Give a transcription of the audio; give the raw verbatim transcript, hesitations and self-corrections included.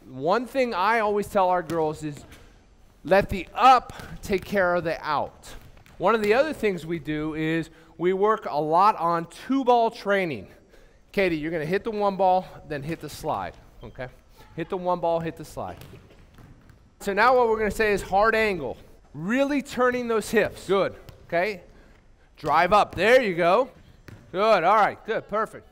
One thing I always tell our girls is let the up take care of the out. One of the other things we do is we work a lot on two-ball training. Katie, you're going to hit the one ball, then hit the slide, okay? Hit the one ball, hit the slide. So now what we're going to say is hard angle. Really turning those hips. Good, okay? Drive up. There you go. Good, all right, good, perfect.